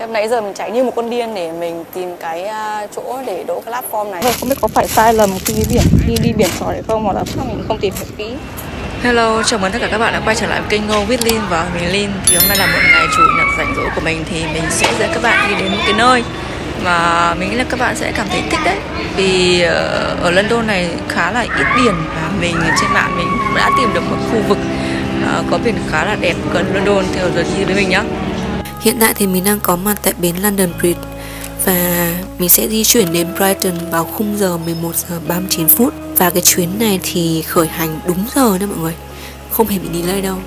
Em nãy giờ mình chạy như một con điên để mình tìm cái chỗ để đỗ cái platform này. Không biết có phải sai lầm khi đi biển sỏi hay không, hoặc là sao mình không tìm hiểu kỹ. Hello, chào mừng tất cả các bạn đã quay trở lại với kênh Go with Lin và mình Lin. Thì hôm nay là một ngày chủ nhật rảnh rỗi của mình, thì mình sẽ dẫn các bạn đi đến một cái nơi mà mình nghĩ là các bạn sẽ cảm thấy thích đấy. Vì ở London này khá là ít biển và mình trên mạng mình đã tìm được một khu vực có biển khá là đẹp gần London. Thì giờ đi với mình nhé. Hiện tại thì mình đang có mặt tại bến London Bridge và mình sẽ di chuyển đến Brighton vào khung giờ 11 giờ 39 phút. Và cái chuyến này thì khởi hành đúng giờ nha mọi người, không hề bị delay đâu.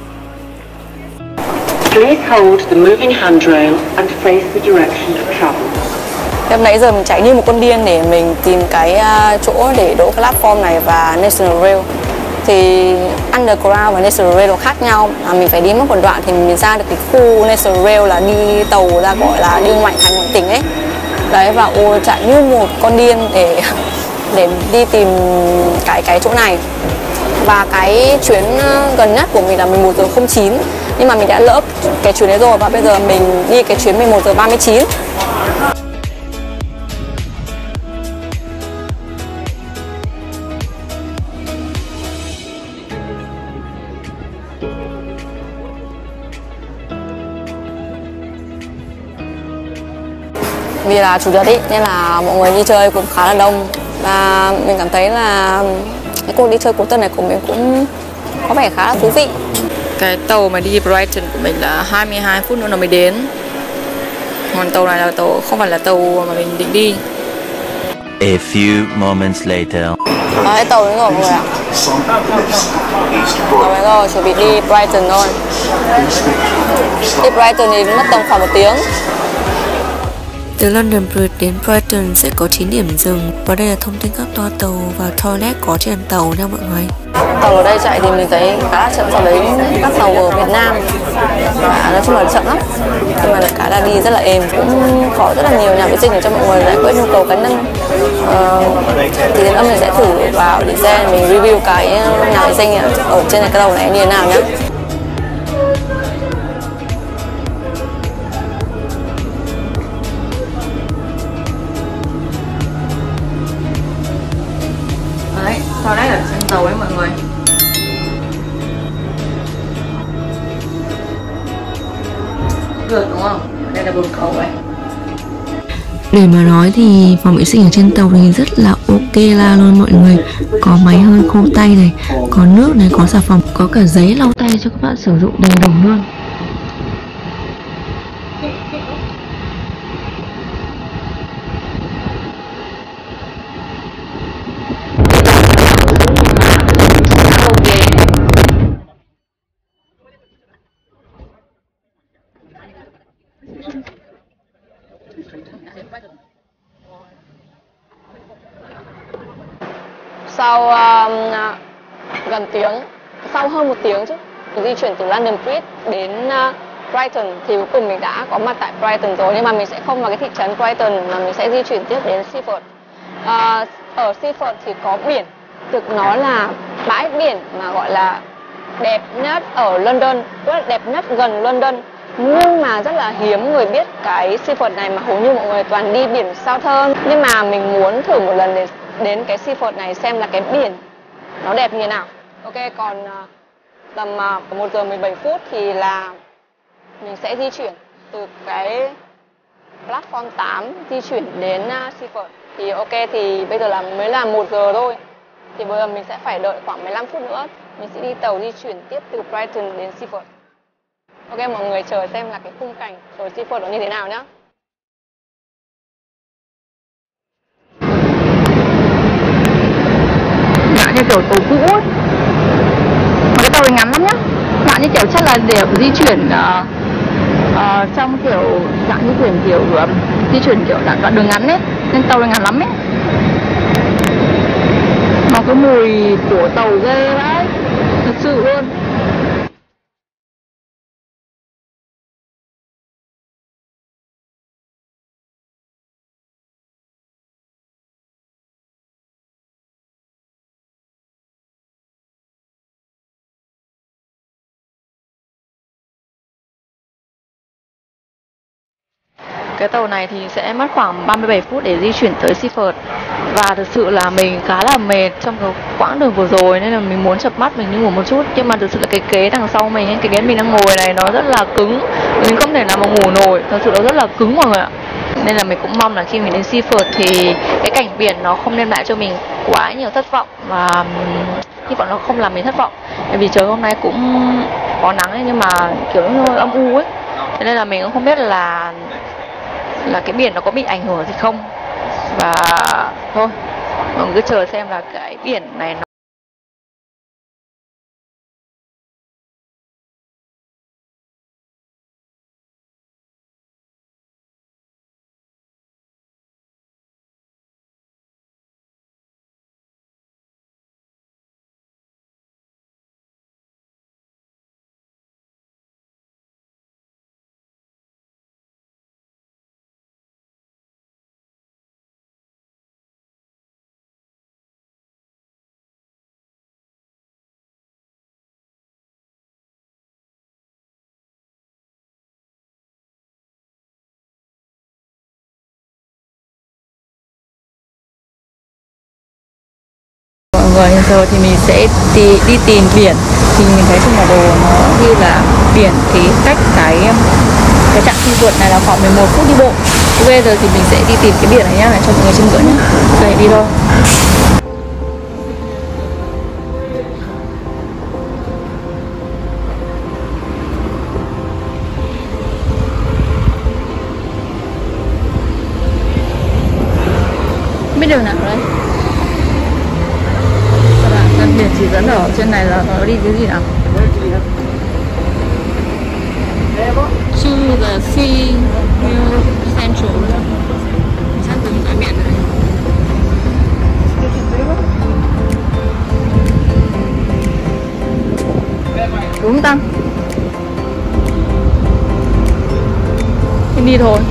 Please hold the moving handrail and face the direction of travel. Em nãy giờ mình chạy như một con điên để mình tìm cái chỗ để đỗ cái platform này và National Rail. Thì Underground và National Rail khác nhau, mình phải đi mất một đoạn thì mình ra được cái khu National Rail là đi tàu ra, gọi là đi ngoại thành ngoại tỉnh ấy. Đấy, và chạy như một con điên để đi tìm cái chỗ này. Và cái chuyến gần nhất của mình là 11 giờ 09, nhưng mà mình đã lỡ cái chuyến đấy rồi và bây giờ mình đi cái chuyến 11 giờ 39. Vì là chủ nhật ý, nên là mọi người đi chơi cũng khá là đông. Và mình cảm thấy là cái cuộc đi chơi cuối tuần này của mình cũng có vẻ khá là thú vị. Cái tàu mà đi Brighton của mình là 22 phút nữa nó mới đến. Còn tàu này là tàu không phải là tàu mà mình định đi. A few moments later. Đấy, tàu đến rồi mọi người ạ. Tàu đến rồi, chuẩn bị đi Brighton thôi. Đi Brighton thì mất tầm khoảng 1 tiếng. Từ London Bridge đến Brighton sẽ có 9 điểm dừng. Và đây là thông tin các toa tàu và toilet có trên tàu nha mọi người. Tàu ở đây chạy thì mình thấy khá là chậm so với các tàu ở Việt Nam. Và nói chung là chậm lắm. Nhưng mà được cái là đi rất là êm. Cũng có rất là nhiều nhà vệ sinh để cho mọi người giải quyết nhu cầu cá nhân. Thì đến âm mình sẽ thử vào để xem mình review cái nhà vệ sinh ở trên cái tàu này như thế nào nhé. Đấy, toilet ở trên tàu ấy mọi người. Được đúng không? Đây là bồn cầu ấy. Để mà nói thì phòng vệ sinh ở trên tàu thì rất là ok la luôn mọi người. Có máy hơi khô tay này, có nước này, có xà phòng, có cả giấy lau tay cho các bạn sử dụng đầy đủ luôn. Sau gần tiếng, sau hơn 1 tiếng chứ, mình di chuyển từ London Bridge đến Brighton thì cuối cùng mình đã có mặt tại Brighton rồi, nhưng mà mình sẽ không vào cái thị trấn Brighton mà mình sẽ di chuyển tiếp đến Seaford. Ở Seaford thì có biển, thực nó là bãi biển mà gọi là đẹp nhất ở London, rất là đẹp nhất gần London. Nhưng mà rất là hiếm người biết cái Seaford này, mà hầu như mọi người toàn đi biển Southern. Nhưng mà mình muốn thử một lần để đến cái Seaford này xem là cái biển nó đẹp như thế nào. Ok, còn tầm 1 giờ 17 phút thì là mình sẽ di chuyển từ cái platform 8 di chuyển đến Seaford. Thì ok, thì bây giờ là mới là 1 giờ thôi. Thì bây giờ mình sẽ phải đợi khoảng 15 phút nữa. Mình sẽ đi tàu di chuyển tiếp từ Brighton đến Seaford. Ok, mọi người chờ xem là cái khung cảnh ở Seaford nó như thế nào nhá. Dạng như kiểu tàu cũ ấy. Cái tàu này ngắn lắm nhá. Dạng như kiểu chắc là để di chuyển trong kiểu dạng như kiểu di chuyển kiểu đoạn đường ngắn ấy, nên tàu này ngắn lắm ấy. Mà cái mùi của tàu ghê đấy, thật sự luôn. cái tàu này thì sẽ mất khoảng 37 phút để di chuyển tới Seaford. Và thực sự là mình khá là mệt trong cái quãng đường vừa rồi, nên là mình muốn chợp mắt mình đi ngủ một chút. Nhưng mà thực sự là cái ghế đằng sau mình ấy, cái ghế mình đang ngồi này nó rất là cứng, mình không thể nào mà ngủ nổi, thật sự nó rất là cứng mọi người ạ. Nên là mình cũng mong là khi mình đến Seaford thì cái cảnh biển nó không đem lại cho mình quá nhiều thất vọng, và hy vọng nó không làm mình thất vọng. Bởi vì trời hôm nay cũng có nắng ấy, nhưng mà kiểu như hơi âm u ấy, thế nên là mình cũng không biết là cái biển nó có bị ảnh hưởng gì không. Và thôi, mình cứ chờ xem là cái biển này nó mọi người. Giờ thì mình sẽ đi tìm biển. Thì mình thấy trên bản đồ nó ghi là biển thì cách cái trạm Seaford này là khoảng 11 phút đi bộ. Bây giờ thì mình sẽ đi tìm cái biển này nhá, để cho mọi người chiêm ngưỡng nhé. Đây, đi thôi. Không biết đường nào đây? Biển chỉ dẫn ở trên này là nó đi cái gì nào? To the sea near central. Sát từng cái biển này. Đúng không? Đi thôi.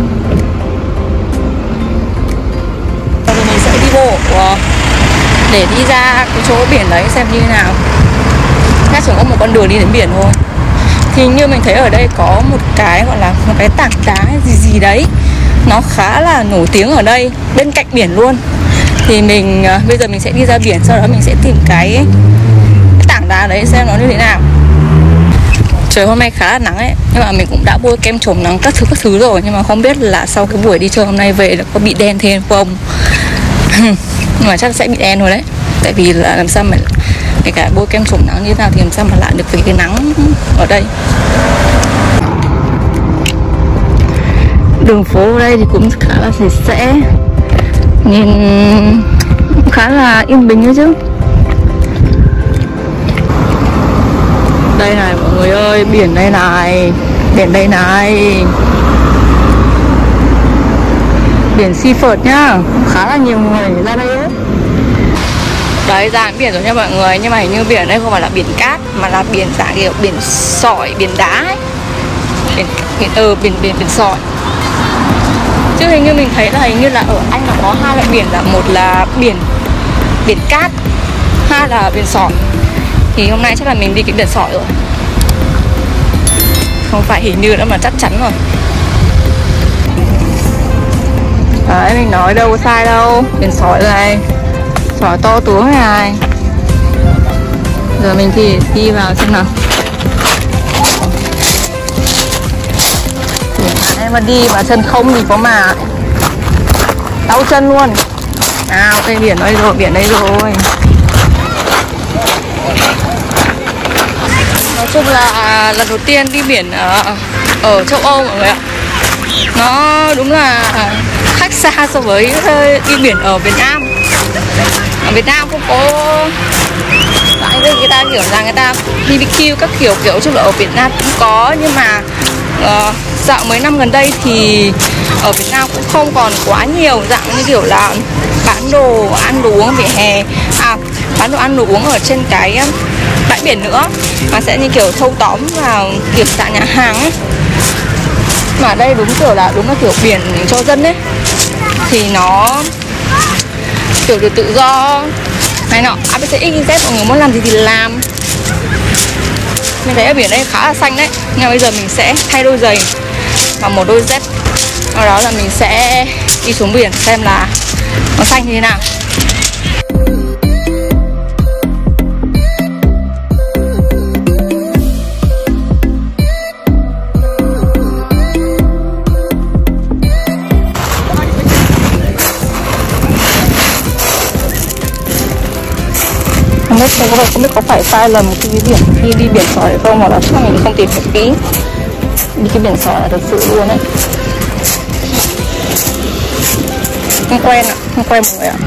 Bây giờ mình sẽ đi bộ để đi ra cái chỗ biển đấy xem như thế nào. Chắc chỉ có một con đường đi đến biển thôi. Thì như mình thấy ở đây có một cái gọi là một cái tảng đá gì đấy, nó khá là nổi tiếng ở đây, bên cạnh biển luôn. Thì mình bây giờ mình sẽ đi ra biển, sau đó mình sẽ tìm cái tảng đá đấy xem nó như thế nào. Trời hôm nay khá là nắng ấy, nhưng mà mình cũng đã bôi kem chống nắng các thứ rồi, nhưng mà không biết là sau cái buổi đi chơi hôm nay về là có bị đen thêm không. Nhưng mà chắc sẽ bị đen rồi đấy. Tại vì là làm sao mà kể cả bôi kem chống nắng như thế nào thì làm sao mà lại được với cái nắng ở đây. Đường phố ở đây thì cũng khá là sạch sẽ, nhìn khá là yên bình đấy chứ. Đây này mọi người ơi, biển đây này, biển đây này, biển Seaford nhá, khá là nhiều người ra đây ấy. Đấy, ra biển rồi nha mọi người, nhưng mà hình như biển đây không phải là biển cát mà là biển dạng kiểu biển sỏi, biển đá ấy. Biển sỏi. Chứ hình như mình thấy là hình như là ở Anh là có hai loại biển, là một là biển cát, hai là biển sỏi. Thì hôm nay chắc là mình đi cái biển sỏi rồi. Không phải hình như nữa mà chắc chắn rồi. Đấy, mình nói đâu có sai đâu. Biển sỏi này, sỏi to tướng này. Giờ mình thì đi vào xem nào. Đấy, mà đi mà chân không thì có mà đau chân luôn. Nào, đây biển đây rồi, biển đây rồi. Nói chung là lần đầu tiên đi biển ở châu Âu mọi người ạ. Nó đúng là khác xa so với đi biển ở Việt Nam. Ở Việt Nam cũng có người ta kiểu là người ta BBQ các kiểu chung là ở Việt Nam cũng có, nhưng mà dạo mấy năm gần đây thì ở Việt Nam cũng không còn quá nhiều dạng như kiểu là bán đồ ăn đồ uống vỉa hè, bán đồ ăn đồ uống ở trên cái bãi biển nữa, mà sẽ như kiểu thâu tóm vào kiểu dạng nhà hàng ấy. Mà đây đúng là kiểu biển cho dân ấy, thì nó kiểu được tự do này nọ, ABCXYZ, mọi người muốn làm gì thì làm. Mình thấy ở biển đây khá là xanh đấy. Nhưng mà bây giờ mình sẽ thay đôi giày và một đôi dép Sau đó là mình sẽ đi xuống biển xem là nó xanh như thế nào. Không biết có phải sai lầm khi đi biển sỏi không, hoặc là chắc mình không tìm hiểu kỹ. Đi cái biển sỏi là thật sự luôn đấy. Không quen ạ, không quen mọi người ạ.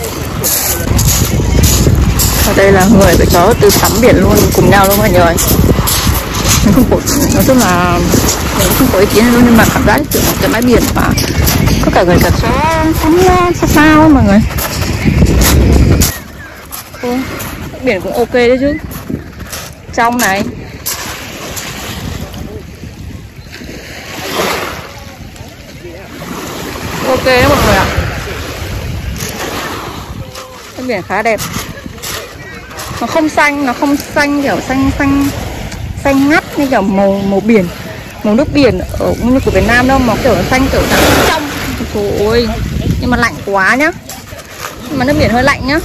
Ở đây là người với chó từ tắm biển luôn cùng nhau luôn mọi người. Mình không có, nói chung là mình không có ý kiến luôn, nhưng mà cảm giác kiểu một cái bãi biển mà có cả người cả chó tắm sao mọi người. Biển cũng ok đấy chứ, trong này ok đấy mọi người ạ. Cái biển khá đẹp, nó không xanh kiểu xanh ngắt như kiểu màu biển, màu nước biển ở như của Việt Nam đâu, mà kiểu xanh kiểu trong. Trời ơi, nhưng mà lạnh quá nhá, nhưng mà nước biển hơi lạnh nhá.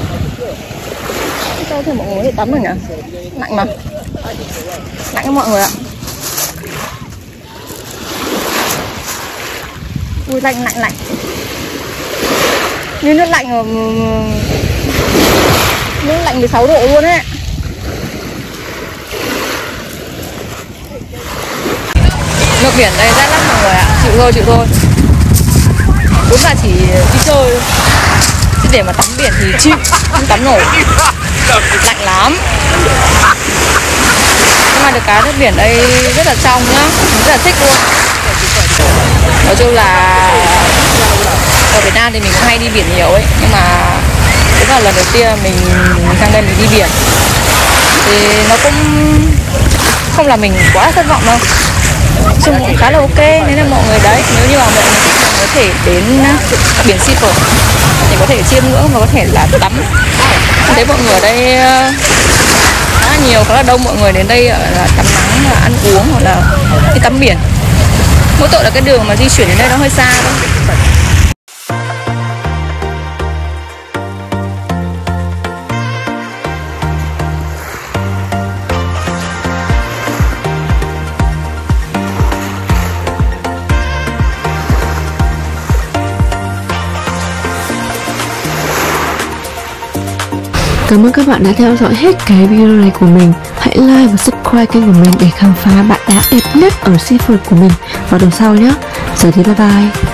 Cho thì mọi người có thể tắm được nhỉ? Lạnh mà. Lạnh cho mọi người ạ. Ui lạnh. Như nước lạnh ở... Nước lạnh 16 độ luôn ấy. Nước biển đây rét lắm mọi người ạ. Chịu thôi. Đúng là chỉ đi chơi thôi. Chứ để mà tắm biển thì chịu, không tắm nổi. Lạnh lắm. Nhưng mà được cái nước biển đây rất là trong nhá, mình rất là thích luôn. Nói chung là ở Việt Nam thì mình cũng hay đi biển nhiều ấy, nhưng mà đấy là lần đầu tiên mình sang đây mình đi biển thì nó cũng không là mình quá thất vọng đâu. Chung cũng khá là ok, nên là mọi người đấy, nếu như mà mọi người thích có thể đến biển Sipo thì có thể chiêm ngưỡng và có thể là tắm. Thấy mọi người ở đây khá là nhiều, khá là đông mọi người đến đây là tắm nắng, là ăn uống hoặc là đi tắm biển. Mỗi tội là cái đường mà di chuyển đến đây nó hơi xa thôi. Cảm ơn các bạn đã theo dõi hết cái video này của mình. Hãy like và subscribe kênh của mình để khám phá bãi đá đẹp nhất ở Seaford của mình vào tuần sau nhé. Giờ thì bye bye.